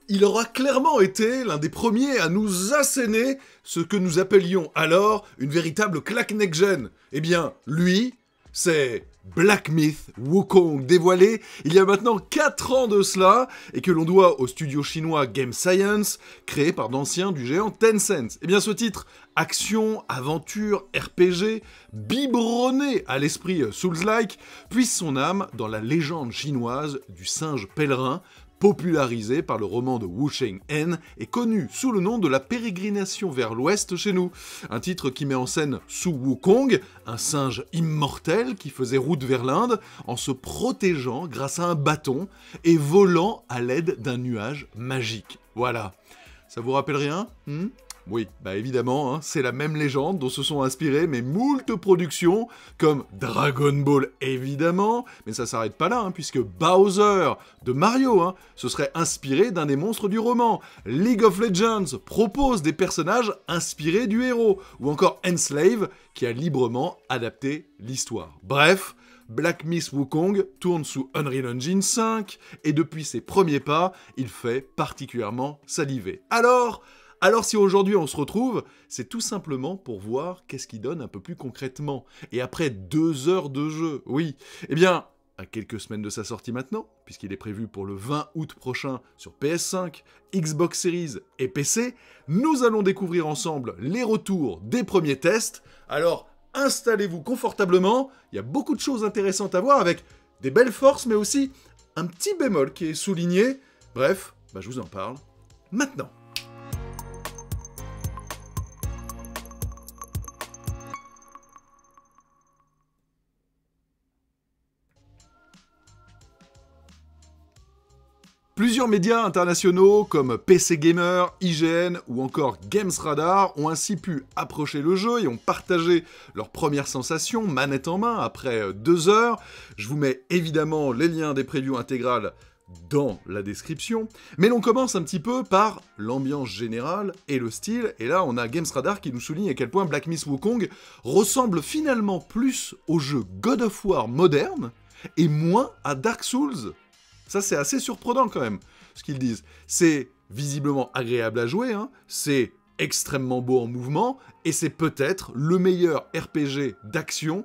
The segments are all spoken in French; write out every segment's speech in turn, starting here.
Il aura clairement été l'un des premiers à nous asséner ce que nous appelions alors une véritable claque next-gen. Eh bien, lui, c'est Black Myth Wukong, dévoilé il y a maintenant 4 ans de cela, et que l'on doit au studio chinois Game Science, créé par d'anciens du géant Tencent. Eh bien, ce titre, action, aventure, RPG, biberonné à l'esprit Souls-like, puise son âme dans la légende chinoise du singe pèlerin, popularisé par le roman de Wu Sheng-en et connu sous le nom de La Pérégrination vers l'Ouest chez nous. Un titre qui met en scène Su Wukong, un singe immortel qui faisait route vers l'Inde en se protégeant grâce à un bâton et volant à l'aide d'un nuage magique. Voilà. Ça vous rappelle rien ? Oui, bah évidemment, c'est la même légende dont se sont inspirées mes moultes productions, comme Dragon Ball évidemment, mais ça s'arrête pas là, puisque Bowser de Mario se serait inspiré d'un des monstres du roman. League of Legends propose des personnages inspirés du héros, ou encore Enslave, qui a librement adapté l'histoire. Bref, Black Myth Wukong tourne sous Unreal Engine 5, et depuis ses premiers pas, il fait particulièrement saliver. Alors si aujourd'hui on se retrouve, c'est tout simplement pour voir qu'est-ce qu'il donne un peu plus concrètement. Et après 2 heures de jeu, oui, eh bien, à quelques semaines de sa sortie maintenant, puisqu'il est prévu pour le 20 août prochain sur PS5, Xbox Series et PC, nous allons découvrir ensemble les retours des premiers tests. Alors, installez-vous confortablement, il y a beaucoup de choses intéressantes à voir avec des belles forces, mais aussi un petit bémol qui est souligné. Bref, je vous en parle maintenant. Plusieurs médias internationaux comme PC Gamer, IGN ou encore GamesRadar ont ainsi pu approcher le jeu et ont partagé leurs premières sensations manette en main après 2 heures. Je vous mets évidemment les liens des previews intégrales dans la description, mais l'on commence un petit peu par l'ambiance générale et le style, et là on a GamesRadar qui nous souligne à quel point Black Myth Wukong ressemble finalement plus au jeu God of War moderne et moins à Dark Souls. Ça, c'est assez surprenant quand même, ce qu'ils disent. C'est visiblement agréable à jouer, c'est extrêmement beau en mouvement, et c'est peut-être le meilleur RPG d'action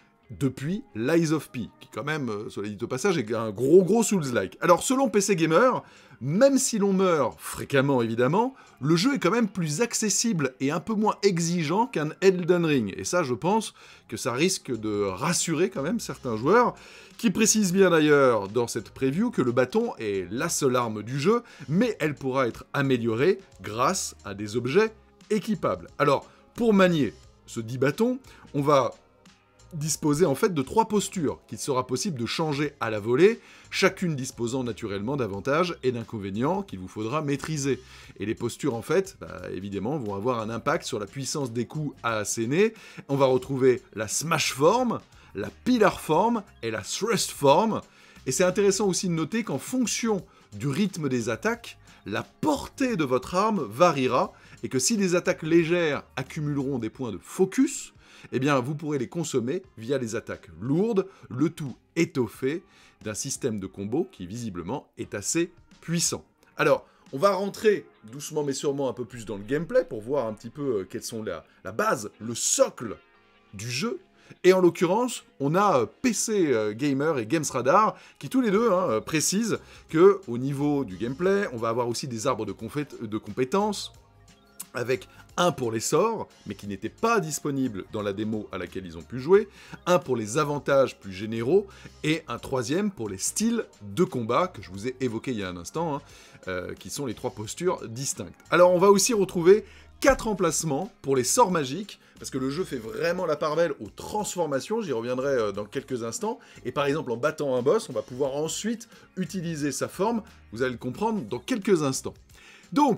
depuis Lies of P, qui quand même, cela dit au passage, est un gros Souls-like. Alors, selon PC Gamer, même si l'on meurt fréquemment évidemment, le jeu est quand même plus accessible et un peu moins exigeant qu'un Elden Ring. Et ça, je pense que ça risque de rassurer quand même certains joueurs, qui précisent bien d'ailleurs dans cette preview que le bâton est la seule arme du jeu, mais elle pourra être améliorée grâce à des objets équipables. Alors, pour manier ce dit bâton, on va disposer en fait de 3 postures qu'il sera possible de changer à la volée, chacune disposant naturellement d'avantages et d'inconvénients qu'il vous faudra maîtriser. Et les postures en fait, évidemment, vont avoir un impact sur la puissance des coups à asséner. On va retrouver la smash form, la pillar form et la thrust form. Et c'est intéressant aussi de noter qu'en fonction du rythme des attaques, la portée de votre arme variera, et que si les attaques légères accumuleront des points de focus, eh bien, vous pourrez les consommer via les attaques lourdes, le tout étoffé d'un système de combo qui, visiblement, est assez puissant. Alors, on va rentrer doucement mais sûrement un peu plus dans le gameplay pour voir un petit peu quelles sont la base, le socle du jeu. Et en l'occurrence, on a PC Gamer et GamesRadar qui tous les deux précisent qu'au niveau du gameplay, on va avoir aussi des arbres de compétences, avec un pour les sorts, mais qui n'était pas disponible dans la démo à laquelle ils ont pu jouer, un pour les avantages plus généraux, et un troisième pour les styles de combat, que je vous ai évoqué il y a un instant, qui sont les 3 postures distinctes. Alors on va aussi retrouver 4 emplacements pour les sorts magiques, parce que le jeu fait vraiment la part belle aux transformations, j'y reviendrai dans quelques instants, et par exemple en battant un boss, on va pouvoir ensuite utiliser sa forme, vous allez le comprendre dans quelques instants. Donc,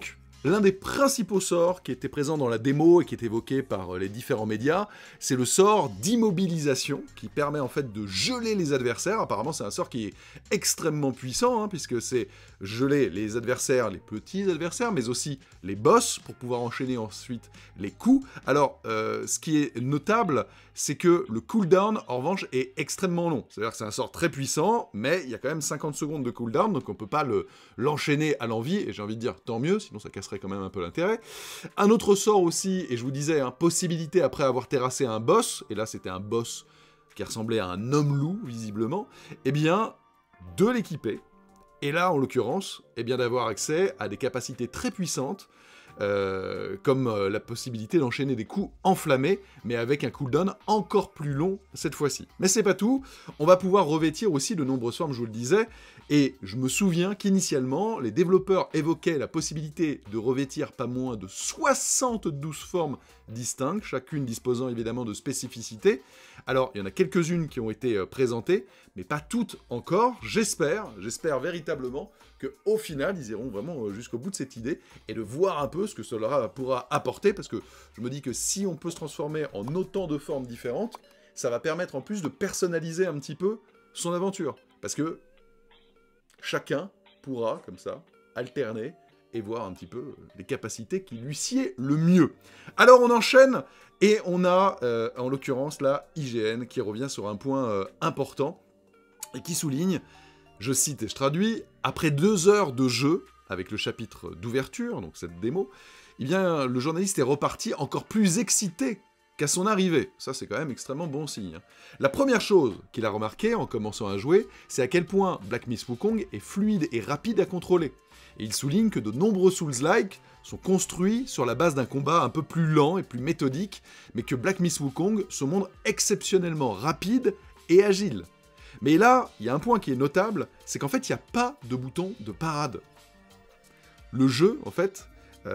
l'un des principaux sorts qui était présent dans la démo et qui est évoqué par les différents médias, c'est le sort d'immobilisation, qui permet en fait de geler les adversaires. Apparemment, c'est un sort qui est extrêmement puissant, hein, puisque c'est geler les adversaires, les petits adversaires, mais aussi les boss, pour pouvoir enchaîner ensuite les coups. Alors, ce qui est notable, c'est que le cooldown, en revanche, est extrêmement long. C'est-à-dire que c'est un sort très puissant, mais il y a quand même 50 secondes de cooldown, donc on peut pas l'enchaîner à l'envie, et j'ai envie de dire tant mieux, sinon ça casserait quand même un peu l'intérêt. Un autre sort aussi, et je vous disais, hein, possibilité après avoir terrassé un boss, et là c'était un boss qui ressemblait à un homme-loup, visiblement, eh bien, de l'équiper, et là, en l'occurrence, eh bien d'avoir accès à des capacités très puissantes, comme la possibilité d'enchaîner des coups enflammés, mais avec un cooldown encore plus long cette fois-ci. Mais c'est pas tout, on va pouvoir revêtir aussi de nombreuses formes, je vous le disais, et je me souviens qu'initialement, les développeurs évoquaient la possibilité de revêtir pas moins de 72 formes distinctes, chacune disposant évidemment de spécificités. Alors, il y en a quelques-unes qui ont été présentées, mais pas toutes encore. J'espère véritablement qu'au final, ils iront vraiment jusqu'au bout de cette idée, et de voir un peu ce que cela pourra apporter, parce que je me dis que si on peut se transformer en autant de formes différentes, ça va permettre en plus de personnaliser un petit peu son aventure. Parce que chacun pourra, comme ça, alterner et voir un petit peu les capacités qui lui sied le mieux. Alors on enchaîne, et on a, en l'occurrence, là, IGN, qui revient sur un point important, et qui souligne, je cite et je traduis, « Après 2 heures de jeu, avec le chapitre d'ouverture, donc cette démo, eh bien, le journaliste est reparti encore plus excité qu'à son arrivée. » Ça, c'est quand même extrêmement bon signe. La première chose qu'il a remarqué en commençant à jouer, c'est à quel point Black Myth Wukong est fluide et rapide à contrôler. Et il souligne que de nombreux Souls-like sont construits sur la base d'un combat un peu plus lent et plus méthodique, mais que Black Myth Wukong se montre exceptionnellement rapide et agile. Mais là, il y a un point qui est notable, c'est qu'en fait, il n'y a pas de bouton de parade. Le jeu, en fait,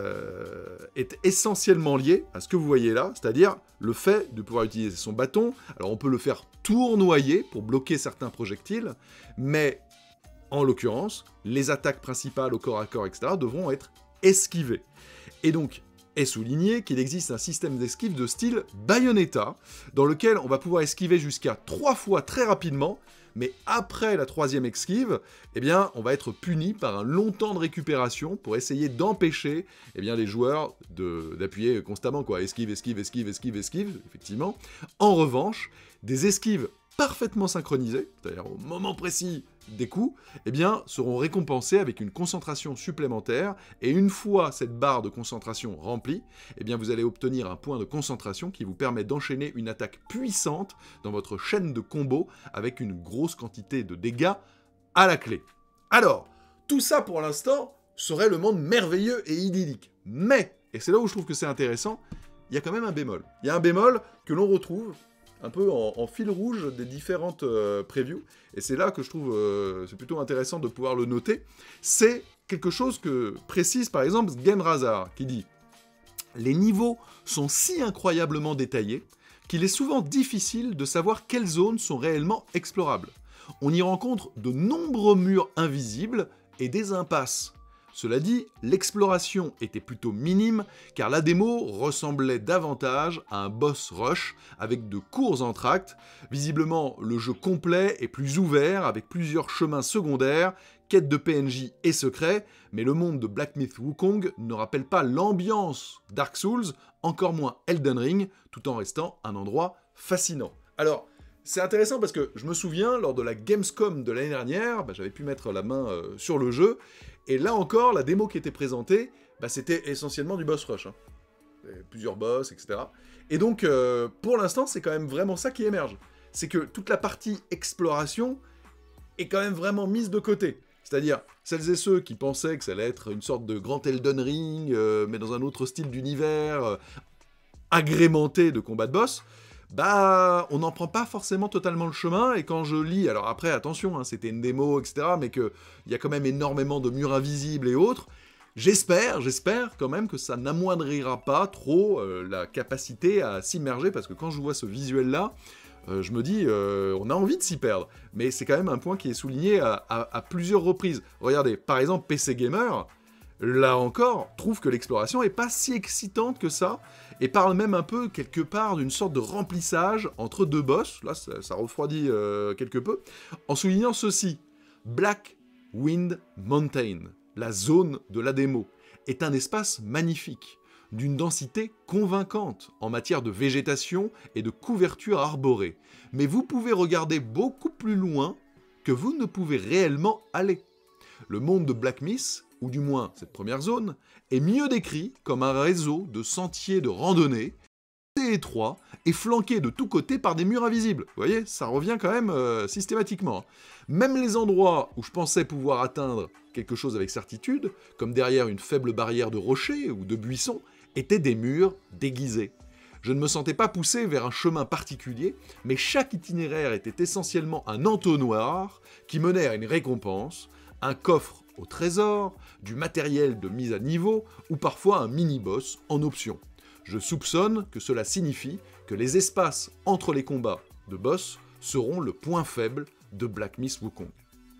est essentiellement lié à ce que vous voyez là, c'est-à-dire le fait de pouvoir utiliser son bâton. Alors on peut le faire tournoyer pour bloquer certains projectiles, mais en l'occurrence, les attaques principales au corps à corps, etc., devront être esquivées. Et donc, est souligné qu'il existe un système d'esquive de style Bayonetta, dans lequel on va pouvoir esquiver jusqu'à 3 fois très rapidement, mais après la 3e esquive, eh bien, on va être puni par un long temps de récupération pour essayer d'empêcher eh bien, les joueurs d'appuyer constamment, quoi. Esquive, esquive, esquive, esquive, esquive, effectivement. En revanche, des esquives parfaitement synchronisées, c'est-à-dire au moment précis des coups, eh bien, seront récompensés avec une concentration supplémentaire, et une fois cette barre de concentration remplie, eh bien, vous allez obtenir un point de concentration qui vous permet d'enchaîner une attaque puissante dans votre chaîne de combos avec une grosse quantité de dégâts à la clé. Alors, tout ça pour l'instant serait le monde merveilleux et idyllique. Mais, et c'est là où je trouve que c'est intéressant, il y a quand même un bémol. Il y a un bémol que l'on retrouve un peu en fil rouge des différentes previews, et c'est là que je trouve c'est plutôt intéressant de pouvoir le noter. C'est quelque chose que précise par exemple GameRazar, qui dit « Les niveaux sont si incroyablement détaillés qu'il est souvent difficile de savoir quelles zones sont réellement explorables. On y rencontre de nombreux murs invisibles et des impasses. Cela dit, l'exploration était plutôt minime, car la démo ressemblait davantage à un boss rush avec de courts entr'actes. Visiblement, le jeu complet est plus ouvert, avec plusieurs chemins secondaires, quêtes de PNJ et secrets, mais le monde de Black Myth Wukong ne rappelle pas l'ambiance Dark Souls, encore moins Elden Ring, tout en restant un endroit fascinant. Alors, c'est intéressant parce que je me souviens, lors de la Gamescom de l'année dernière, j'avais pu mettre la main sur le jeu, et là encore, la démo qui était présentée, c'était essentiellement du boss rush. Hein. Plusieurs boss, etc. Et donc, pour l'instant, c'est quand même vraiment ça qui émerge. C'est que toute la partie exploration est quand même vraiment mise de côté. C'est-à-dire, celles et ceux qui pensaient que ça allait être une sorte de grand Elden Ring, mais dans un autre style d'univers, agrémenté de combats de boss, on n'en prend pas forcément totalement le chemin, et quand je lis, alors après, attention, hein, c'était une démo, etc., mais qu'il y a quand même énormément de murs invisibles et autres, j'espère quand même que ça n'amoindrira pas trop la capacité à s'immerger, parce que quand je vois ce visuel-là, je me dis, on a envie de s'y perdre, mais c'est quand même un point qui est souligné à plusieurs reprises. Regardez, par exemple, PC Gamer là encore, trouve que l'exploration est pas si excitante que ça, et parle même un peu, quelque part, d'une sorte de remplissage entre deux boss, là ça refroidit quelque peu, en soulignant ceci. Black Wind Mountain, la zone de la démo, est un espace magnifique, d'une densité convaincante en matière de végétation et de couverture arborée. Mais vous pouvez regarder beaucoup plus loin que vous ne pouvez réellement aller. Le monde de Black Myth, ou du moins cette première zone, est mieux décrit comme un réseau de sentiers de randonnée, assez étroit et flanqué de tous côtés par des murs invisibles. Vous voyez, ça revient quand même systématiquement. Même les endroits où je pensais pouvoir atteindre quelque chose avec certitude, comme derrière une faible barrière de rochers ou de buissons, étaient des murs déguisés. Je ne me sentais pas poussé vers un chemin particulier, mais chaque itinéraire était essentiellement un entonnoir qui menait à une récompense, un coffre au trésor, du matériel de mise à niveau, ou parfois un mini-boss en option. Je soupçonne que cela signifie que les espaces entre les combats de boss seront le point faible de Black Myth Wukong.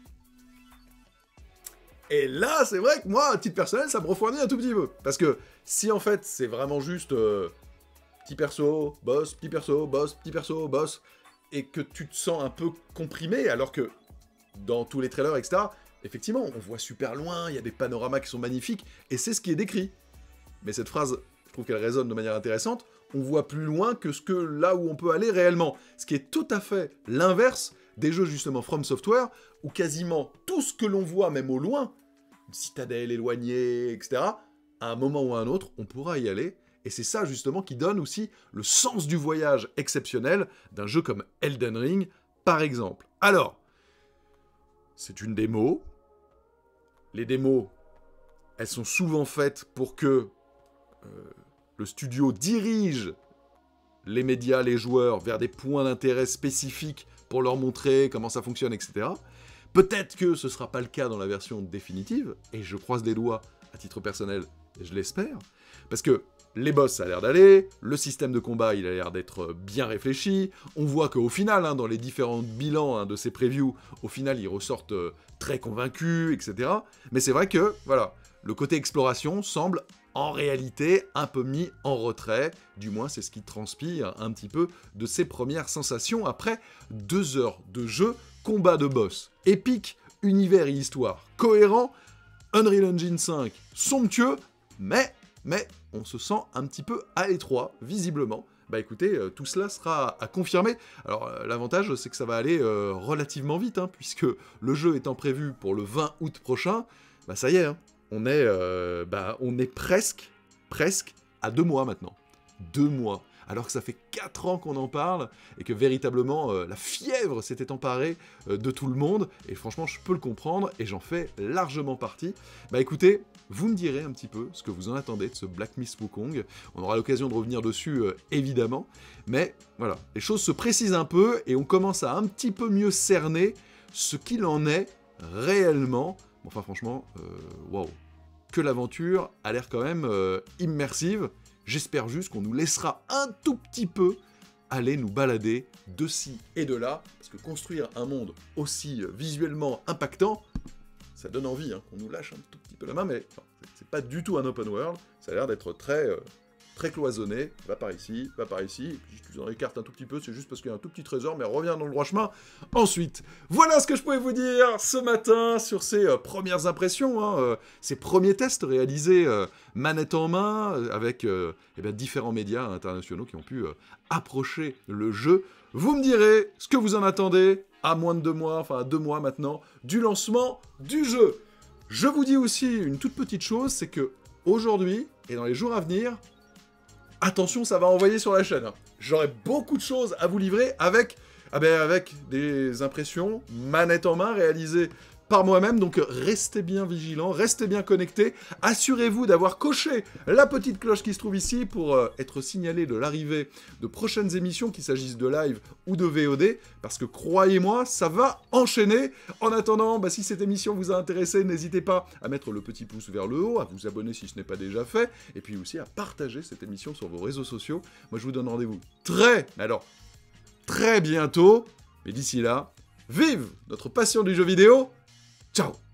Et là, c'est vrai que moi, à titre personnel, ça me refroidit un tout petit peu. Parce que si en fait, c'est vraiment juste petit perso, boss, petit perso, boss, petit perso, boss, et que tu te sens un peu comprimé, alors que dans tous les trailers, etc., effectivement, on voit super loin, il y a des panoramas qui sont magnifiques, et c'est ce qui est décrit. Mais cette phrase, je trouve qu'elle résonne de manière intéressante, on voit plus loin que ce que là où on peut aller réellement. Ce qui est tout à fait l'inverse des jeux justement From Software, où quasiment tout ce que l'on voit, même au loin, une citadelle éloignée, etc., à un moment ou à un autre, on pourra y aller, et c'est ça justement qui donne aussi le sens du voyage exceptionnel d'un jeu comme Elden Ring, par exemple. Alors, c'est une démo. Les démos, elles sont souvent faites pour que le studio dirige les médias, les joueurs, vers des points d'intérêt spécifiques pour leur montrer comment ça fonctionne, etc. Peut-être que ce ne sera pas le cas dans la version définitive, et je croise les doigts à titre personnel, je l'espère, parce que les boss, ça a l'air d'aller, le système de combat, il a l'air d'être bien réfléchi, on voit qu'au final, dans les différents bilans de ces previews, au final, ils ressortent très convaincus, etc. Mais c'est vrai que, voilà, le côté exploration semble en réalité un peu mis en retrait, du moins c'est ce qui transpire un petit peu de ses premières sensations après 2 heures de jeu, combat de boss, épique, univers et histoire cohérent, Unreal Engine 5 somptueux, mais on se sent un petit peu à l'étroit, visiblement. Bah écoutez, tout cela sera à confirmer. Alors l'avantage, c'est que ça va aller relativement vite, puisque le jeu étant prévu pour le 20 août prochain, bah ça y est, on est presque à 2 mois maintenant. 2 mois. Alors que ça fait 4 ans qu'on en parle, et que véritablement, la fièvre s'était emparée de tout le monde, et franchement, je peux le comprendre, et j'en fais largement partie. Bah écoutez, vous me direz un petit peu ce que vous en attendez de ce Black Myth Wukong. On aura l'occasion de revenir dessus, évidemment, mais voilà, les choses se précisent un peu, et on commence à un petit peu mieux cerner ce qu'il en est réellement. Enfin franchement, waouh, que l'aventure a l'air quand même immersive. J'espère juste qu'on nous laissera un tout petit peu aller nous balader de ci et de là, parce que construire un monde aussi visuellement impactant, ça donne envie, qu'on nous lâche un tout petit peu la main, mais enfin, c'est pas du tout un open world, ça a l'air d'être très cloisonné, va par ici, et puis je vous en écarte un tout petit peu, c'est juste parce qu'il y a un tout petit trésor, mais reviens dans le droit chemin ensuite. Voilà ce que je pouvais vous dire ce matin sur ces premières impressions, ces premiers tests réalisés manette en main, avec différents médias internationaux qui ont pu approcher le jeu. Vous me direz ce que vous en attendez à moins de 2 mois, enfin à 2 mois maintenant, du lancement du jeu. Je vous dis aussi une toute petite chose, c'est que aujourd'hui, et dans les jours à venir, attention, ça va envoyer sur la chaîne. J'aurai beaucoup de choses à vous livrer avec des impressions manette en main réalisées par moi-même, donc restez bien vigilants, restez bien connectés, assurez-vous d'avoir coché la petite cloche qui se trouve ici pour être signalé de l'arrivée de prochaines émissions, qu'il s'agisse de live ou de VOD, parce que croyez-moi, ça va enchaîner. En attendant, si cette émission vous a intéressé, n'hésitez pas à mettre le petit pouce vers le haut, à vous abonner si ce n'est pas déjà fait, et puis aussi à partager cette émission sur vos réseaux sociaux. Moi je vous donne rendez-vous très bientôt, mais d'ici là, vive notre passion du jeu vidéo. Ciao!